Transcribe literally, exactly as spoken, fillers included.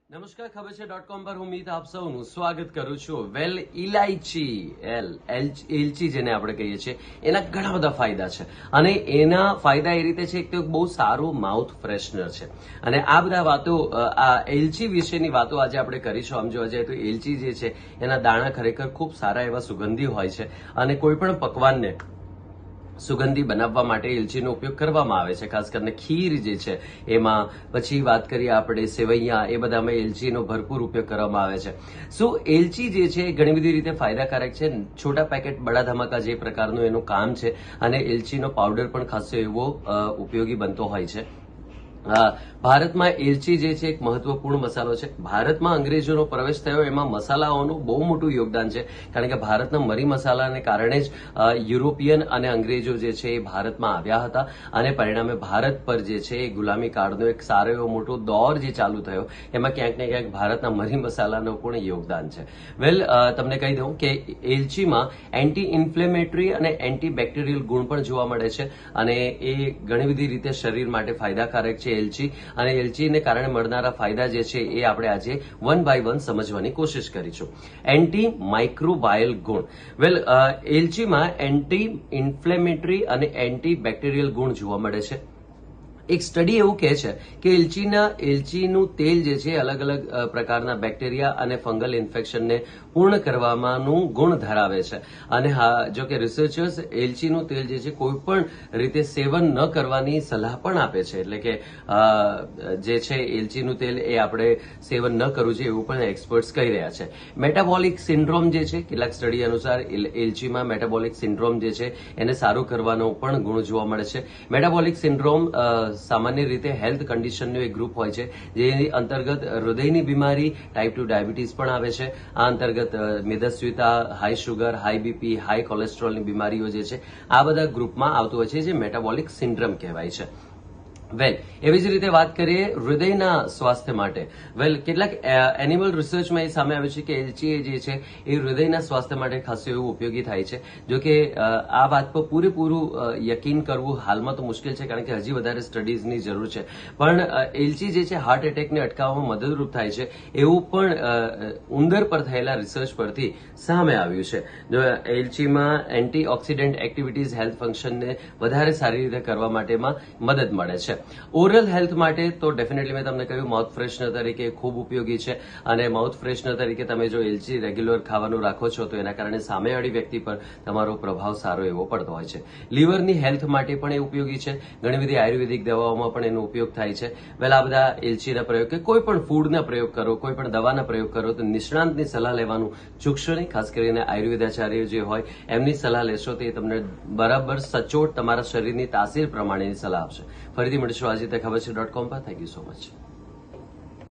નમસ્કાર, ખબર છે ડોટ કોમ પર હું મિત આપ સૌનું સ્વાગત કરું છું. વેલ, ઇલાયચી એલ એલચી જેને આપણે કહીએ છીએ એના ઘણા બધા ફાયદા છે અને એના ફાયદા એ રીતે છે કે બહુ સારું માઉથ ફ્રેશનર છે અને આ બધા વાતો આ એલચી વિશેની વાતો આજે આપણે કરીશું. આમ જોવા જાય તો એલચી જે છે એના દાણા ખરેખર ખૂબ સારા એવા સુગંધી હોય છે અને કોઈ પણ પકવાનને સુગંધી બનાવવા માટે એલચીનો ઉપયોગ કરવામાં આવે છે. ખાસ કરીને ખીર જે છે એમાં, પછી વાત કરીએ આપણે સેવૈયા, એ બધામાં એલચીનો ભરપૂર ઉપયોગ કરવામાં આવે છે. સો એલચી જે છે એ ઘણી બધી રીતે ફાયદાકારક છે. છોટા પેકેટ બડા ધમાકા જે પ્રકારનું એનું કામ છે અને એલચીનો પાવડર પણ ખાસો એવો ઉપયોગી બનતો હોય છે. ભારતમાં એલચી જે છે એક મહત્વપૂર્ણ મસાલો છે. ભારતમાં અંગ્રેજોનો પ્રવેશ થયો એમાં મસાલાઓનું બહુ મોટું યોગદાન છે, કારણ કે ભારતના મરી મસાલાને કારણે જ યુરોપિયન અને અંગ્રેજો જે છે એ ભારતમાં આવ્યા હતા અને પરિણામે ભારત પર જે છે એ ગુલામી કાળનો એક સારો એવો મોટો દોર જે ચાલુ થયો એમાં ક્યાંક ને ક્યાંક ભારતના મરી મસાલાનું પણ યોગદાન છે. વેલ, તમને કહી દઉં કે એલચીમાં એન્ટી ઇન્ફ્લેમેટરી અને એન્ટી બેક્ટેરિયલ ગુણ પણ જોવા મળે છે અને એ ઘણી બધી રીતે શરીર માટે ફાયદાકારક છે એલચી. અને એલચીને કારણે મળનારા ફાયદા જે છે એ આપણે આજે વન બાય વન સમજવાની કોશિશ કરીશું. એન્ટી માઇક્રોબાયલ ગુણ. વેલ, એલચીમાં એન્ટી ઇન્ફ્લેમેટરી અને એન્ટી બેક્ટેરિયલ ગુણ જોવા મળે છે. એક સ્ટડી એવું કહે છે કે એલચીના એલચીનું તેલ જે છે અલગ અલગ પ્રકારના બેક્ટેરિયા અને ફંગલ ઇન્ફેક્શનને પૂર્ણ કરવાનું ગુણ ધરાવે છે અને હા, જો કે રિસર્ચર્સ એલચીનું તેલ જે છે કોઈ પણ રીતે સેવન ન કરવાની સલાહ પણ આપે છે. એટલે કે જે છે એલચીનું તેલ એ આપણે સેવન ન કરવું જોઈએ એવું પણ એક્સપર્ટ્સ કહી રહ્યા છે. મેટાબોલિક સિન્ડ્રોમ જે છે, કેટલાક સ્ટડી અનુસાર એલચીમાં મેટાબોલિક સિન્ડ્રોમ જે છે એને સારું કરવાનો પણ ગુણ જોવા મળે છે. મેટાબોલિક સિન્ડ્રોમ સામાન્ય રીતે હેલ્થ કન્ડિશનનું એક ગ્રુપ હોય છે જેની અંતર્ગત હૃદયની બીમારી, ટાઈપ ટુ ડાયાબિટીસ પણ આવે છે. આ અંતર્ગત મેદસ્વીતા, high sugar, high BP, high કોલેસ્ટ્રોલની બીમારીઓ જે છે આ બધા ગ્રુપમાં આવતું હોય છે, જે મેટાબોલિક સિન્ડ્રોમ કહેવાય છે. વેલ, એવી જ રીતે વાત કરીએ હૃદયના સ્વાસ્થ્ય માટે. વેલ, કેટલાક એનિમલ રિસર્ચમાં એ સામે આવ્યું છે કે એલચી જે છે એ હૃદયના સ્વાસ્થ્ય માટે ખાસું એવું ઉપયોગી થાય છે. જો કે આ વાત પર પૂરેપૂરું યકીન કરવું હાલમાં તો મુશ્કેલ છે, કારણ કે હજી વધારે સ્ટડીઝની જરૂર છે. પણ એલચી જે છે હાર્ટ એટેકને અટકાવવામાં મદદરૂપ થાય છે એવું પણ ઉંદર પર થયેલા રિસર્ચ પરથી સામે આવ્યું છે. જો એલચીમાં એન્ટીઓક્સિડન્ટ એક્ટિવિટીઝ હેલ્થ ફંક્શનને વધારે સારી રીતે કરવા માટેમાં મદદ મળે છે. ઓરલ હેલ્થ માટે તો ડેફિનેટલી મેં તમને કહ્યું માઉથ ફ્રેશનર તરીકે ખૂબ ઉપયોગી છે અને માઉથ ફ્રેશનર તરીકે તમે જો એલચી રેગ્યુલર ખાવાનું રાખો છો તો એના કારણે સામેવાળી વ્યક્તિ પર તમારો પ્રભાવ સારો એવો પડતો હોય છે. લીવરની હેલ્થ માટે પણ એ ઉપયોગી છે. ઘણી બધી આયુર્વેદિક દવાઓમાં પણ એનો ઉપયોગ થાય છે. વેલ, આ બધા એલચીના પ્રયોગ કે કોઈ પણ ફૂડના પ્રયોગ કરો, કોઈ પણ દવાના પ્રયોગ કરો તો નિષ્ણાંતની સલાહ લેવાનું ચૂકશો નહીં. ખાસ કરીને આયુર્વેદાચાર્ય જે હોય એમની સલાહ લેશો તો એ તમને બરાબર સચોટ તમારા શરીરની તાસીર પ્રમાણેની સલાહ આપશે. ફરીથી મળીશું આજે તે ખબર છે ડોટ કોમ પર. Thank you so much.